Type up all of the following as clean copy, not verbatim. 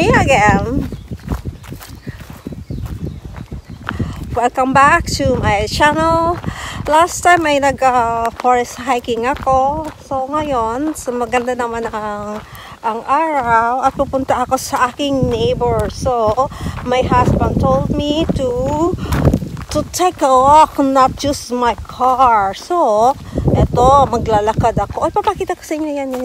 me again. Welcome back to my channel. Last time ay nag-forest hiking ako. So ngayon, maganda naman ang araw at pupunta ako sa aking neighbor. So my husband told me to take a walk, not just my car. So eto, maglalakad ako. Ay, papakita ko sa inyo yan.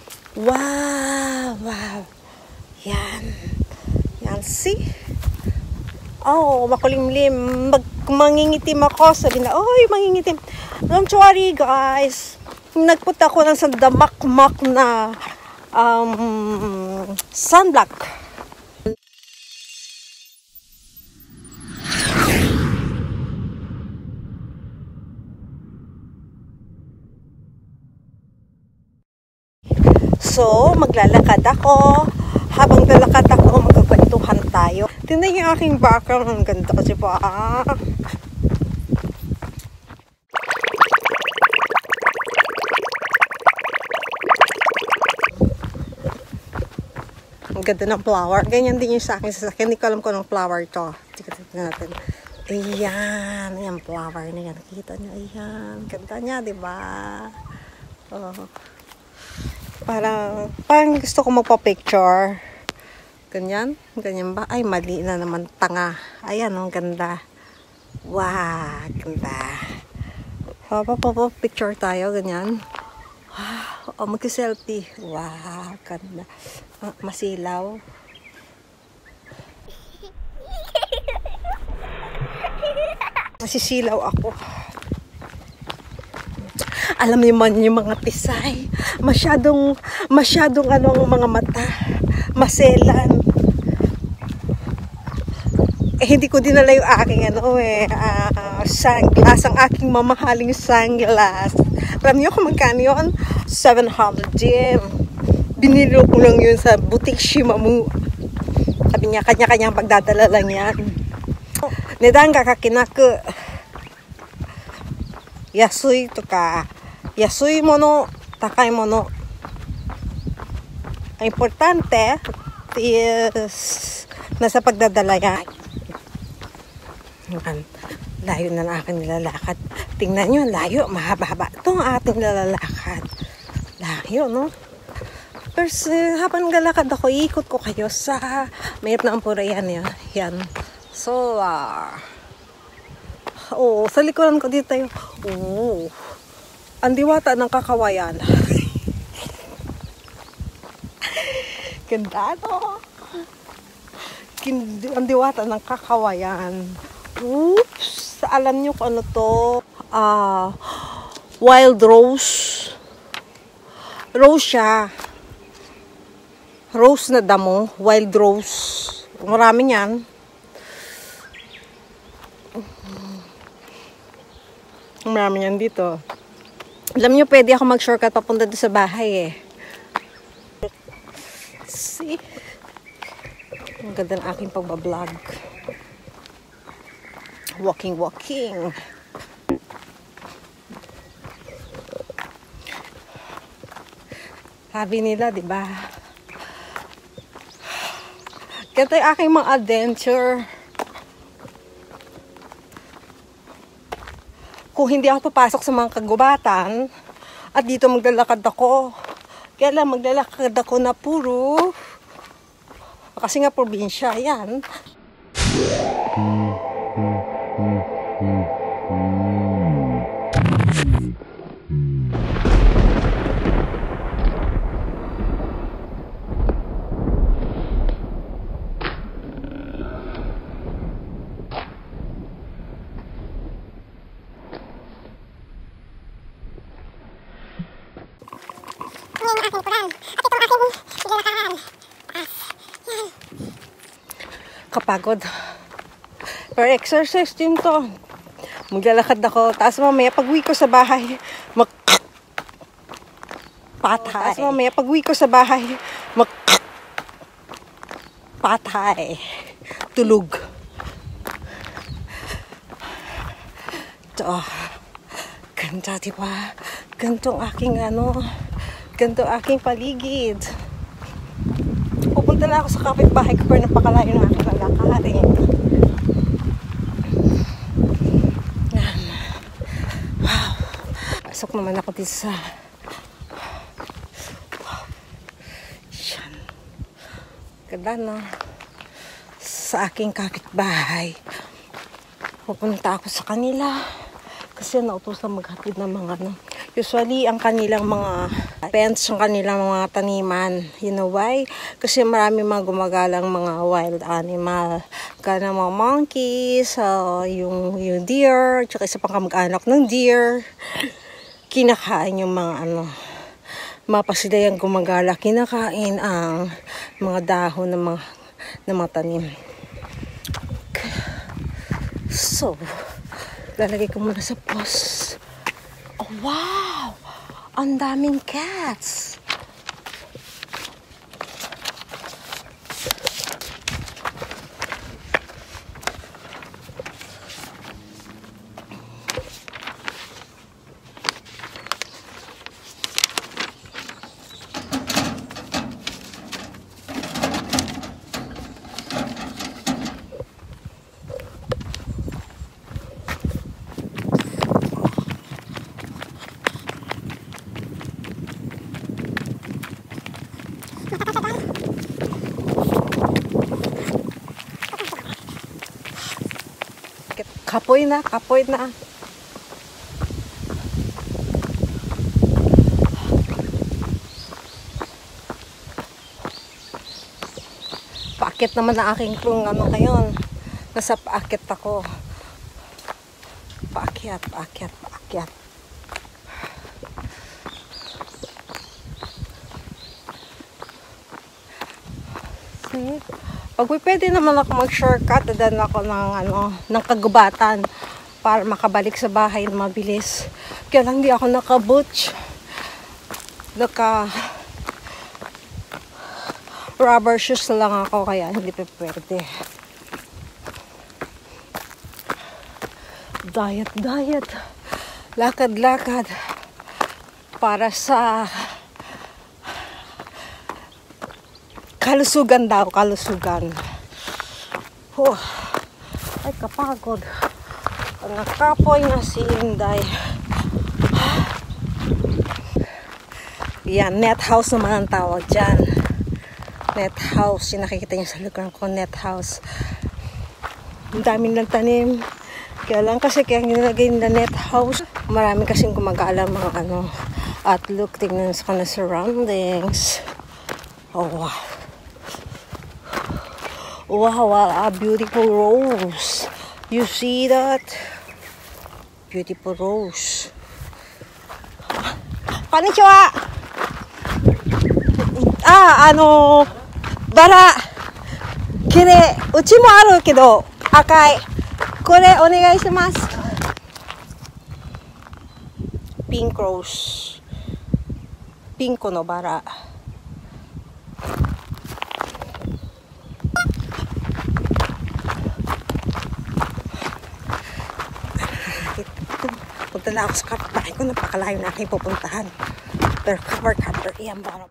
Wow, wow. Yan. Yan, see? Oh, makulimlim. Mangingitim ako. Sabi na, oy, mangingitim. Don't worry, guys. Nagpunta ako ng sandamak-mak na sunblock. So, maglalakad ako. Habang lalakad ako, magkakwentuhan tayo. Tingnan yung aking background. Ang ganda kasi pa. Ang ganda ng flower. Ganyan din yung sa akin sasakyan. Hindi ko alam kung anong flower to. Tingnan natin. Ayan. Ayan, flower na yan. Nakikita nyo. Ayan. Ganda niya, diba? Oh. Parang gusto ko magpa-picture. Ganyan? Ganyan ba? Ay, mali na naman. Tanga. Ayan, ang ganda. Wow, ganda. Picture tayo, ganyan. Wow, mag-selfie. Wow, ganda. Masilaw. Masisilaw ako. Alam niyo man yung mga tisay, masyadong ang mga mata, maselan. Hindi ko dinala yung aking sunglass, ang aking mamahaling sunglass. Alam niyo kung magkano yun? 700 yen. Binili ko lang yun sa boutique Shimamu. Sabi niya, kanya-kanyang pagdadala lang yan. Nedan ga kakinaku. Yasui to ka. Yasui mono, takai mono. Ang importante is nasa pagdadala yan. Layo na ang aking nilalakad. Tingnan nyo, layo, mahaba-haba. Ito ang ating nilalakad. Layo, no? Pero habang galakad ako, ikot ko kayo sa mayroon na ang pura yan. Yan. So, sa likuran ko dito tayo. Ang diwata ng kakawayan. Ganda, no? Ang diwata ng kakawayan. Oops! Alam nyo kung ano to? Wild rose. Rose siya. Rose na damo. Wild rose. Marami yan. Marami yan dito. Alam nyo, pwede ako mag-shortcut papunta doon sa bahay See? Ang ganda ng aking pagbablog. Walking. Sabi nila, diba? Ganito yung aking mga adventure. Kung hindi ako papasok sa mga kagubatan, at dito maglalakad ako, kaya lang maglalakad ako na puro, kasi nga probinsya, yan. Kapagod. Pero exercise din to. Maglalakad ako. Tapos mamaya pag-uwi ko sa bahay, patay. Tapos mamaya pag-uwi ko sa bahay, patay. Tulog. Ito. Ganda, diba? Ganito ang aking ganito aking paligid. Pupunta Punta na ako sa kapitbahay ko pero napakalayo ng aking lalakarin. Yan. Wow. Pasok naman ako dito sa yan. Ganda no? Sa aking kapitbahay. Pupunta ako sa kanila kasi nautusan maghatid ng mga ano. Usually, ang kanilang mga pets, ang kanilang mga taniman. You know why? Kasi marami mga gumagalang mga wild animal. Kaya mga monkeys, yung deer, tsaka isa pang kamag-anak ng deer. Kinakain yung mga ano, mapasila yung gumagala. Kinakain ang mga dahon ng mga tanim. So, lalagay ko muna sa post. Oh, wow! Ang daming cats! Kapoy na, kapoy na. Paakit naman ang aking klong ano ngayon. Nasa paakit ako. Paakyat, paakyat, paakyat. See? Pag pwede naman ako mag-shortcut, dadan ako ng kagubatan para makabalik sa bahay na mabilis. Kaya lang di ako naka-butch. Rubber shoes lang ako, kaya hindi pa pwede. Diet. Lakad-lakad. Para sa kalusugan daw, kalusugan. Ay, kapagod. Ang kapoy na si Inday. Yan, net house naman ang tawag dyan. Net house. Yung nakikita niyo sa lugar ko, net house. Ang daming nagtanim. Kaya lang kasi kaya nilagay na net house. Marami kasing gumagala mga ano. At look, tingnan sa kanang surroundings. Oh, wow. Wow, a beautiful rose. You see that? Beautiful rose. Konnichiwa! Bara! Kire, uchi mo aru kedo, akai. Kore, onegai shimasu. Pink rose. Pinko no bara. Punta na ako sa kapitbahay ko, napakalayo na aking pupuntahan. Pero cover, iyan ba?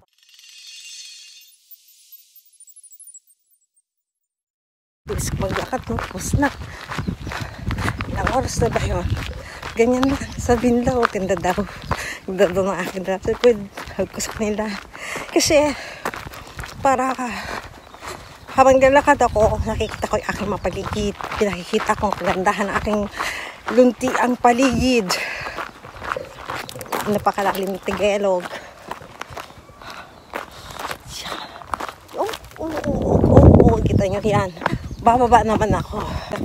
Bilis ko maglakad, no? Tapos na. Ilang oras na ba yun? Ganyan lang. Sabihin daw, tinda daw. Tinda daw ng akin daw. So, pwede, hag ko sa kanila. Kasi, para habang nalakad ako, nakikita ko yung aking mapaligid. Pinakikita ko ang kagandahan ng aking lunti ang paligid. Napakalalim ng Tagalog. Kita nyo yan. Bababa naman ako.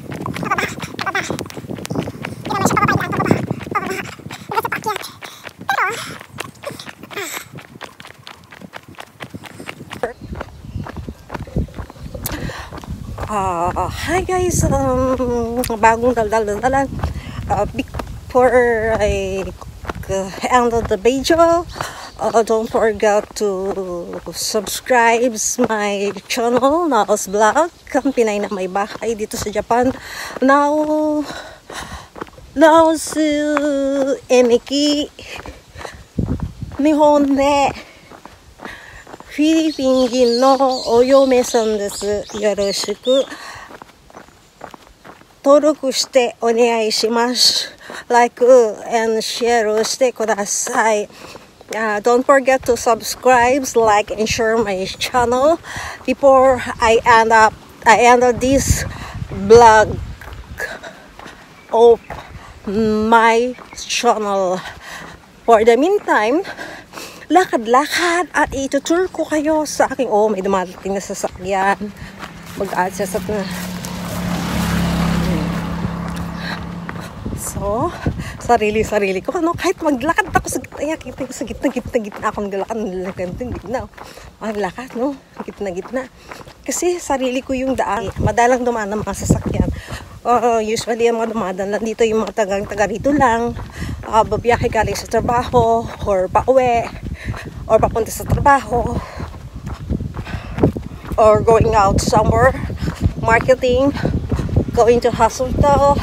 Hi guys, bagong daldal-daldalan. Before I end the video, don't forget to subscribe my channel, Naos Vlog, ang Pinay na may bahay dito sa Japan. Now Emiki Nihon de フィリピン人のお嫁さんです。よろしく登録してお願いします。Like and share してください。Don't forget to subscribe, like, and share my channel before I end this vlog of my channel. For the meantime, lakad-lakad at itutur ko kayo sa aking, may dumadating na sasakyan. Mag-adjust na. So, sarili-sarili ko. Kahit maglakad ako sa gitna, kita ko sa gitna ako gitna. Maglakad, no? Gitna. Kasi sarili ko yung daan. Madalang dumaan ng mga sasakyan. Usually, yung mga dumadaan lang dito, yung mga taga rito lang. Babiyahe galing sa trabaho, or pauwi, or papunta sa trabaho, or going out somewhere, marketing, going to hospital,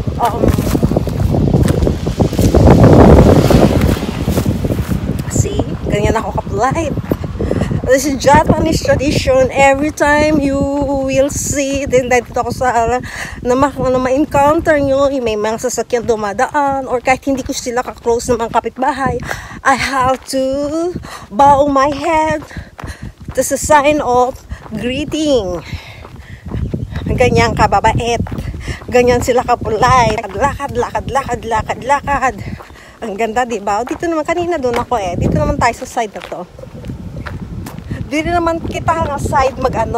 ganyan ako ka-polite. This is Japanese tradition. Every time you will see, then dito ako sa na ma-encounter nyo, may mga sasakyan dumadaan, or kahit hindi ko sila ka-close ng mga kapitbahay, I have to bow my head. This is a sign of greeting. Ganyan kababait. Ganyan sila ka-polite. Lakad. Ang ganda, diba? Dito naman, kanina doon ako Dito naman tayo sa side na to. Dito naman kita nga side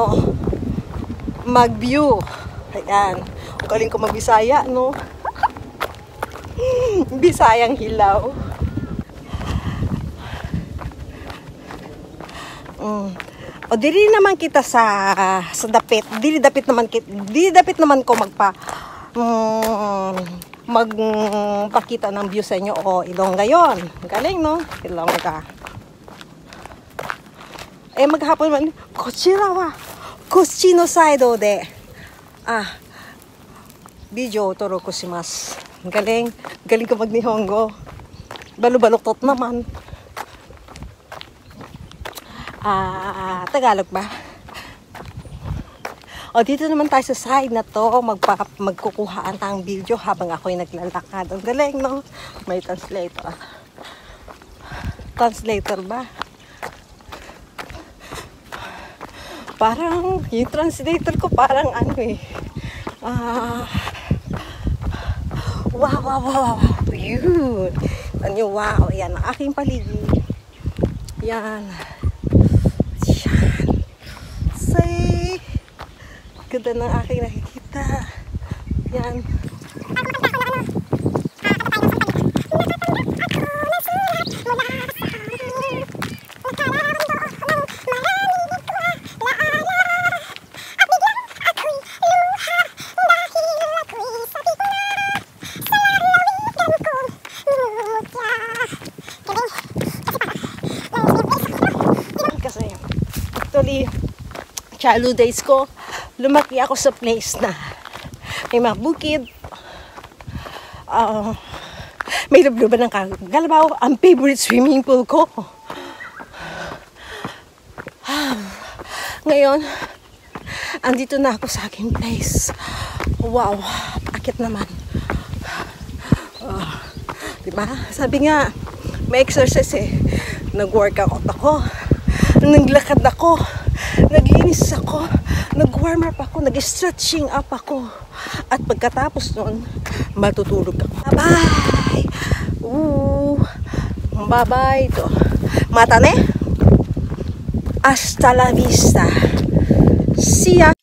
mag-view. Ayan. Ang galing ko mag-Bisaya, no? Bisayang hilaw. Dili naman kita sa dapit. Dili dapit naman ko magpakita ng view sa inyo. Ilongga yon. Galing, no? Ilongga. Maghapon man, kochira wa kochi no side de video o toroku shimasu. Galing ko mag-Nihongo. Balu-baluktot naman. Tagalog ba? Dito naman tayo sa side na to, magkukuhaan tayong video habang ako'y naglalakad. Ang galing, no? May translator. Translator ba? Parang, yung translator ko parang wow. Yun. Wow. Yan, ang aking paligid. Yan. Say, ganda ng aking nakikita. Yan. Kasi, actually, childhood days ko, lumaki ako sa place na may mga bukid, may lubluban ng kagalabaw. Ang favorite swimming pool ko. Ngayon, andito na ako sa aking place. Wow, akit naman. Diba? Sabi nga, may exercise Nag-workout ako. Naglakad ako. Naglinis ako. Nag-warm up ako. Nag-stretching up ako. At pagkatapos nun, matutulog ako. Bye-bye! Bye-bye to. Mata ne? Hasta la vista. See ya!